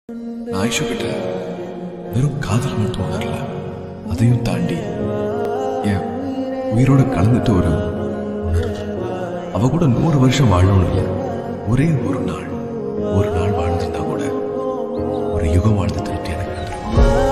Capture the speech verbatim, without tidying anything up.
நான் ஆயிஷா கிட்ட வெறும் காதல் மட்டும் வரல, அதையும் தாண்டி என் உயிரோட கலந்துட்டு ஒரு அவ கூட நூறு வருஷம் வாழணும் இல்லை, ஒரே ஒரு நாள் ஒரு நாள் வாழ்ந்திருந்தா கூட ஒரு யுகம் வாழ்ந்த திருப்தி எனக்கு வந்துடும்.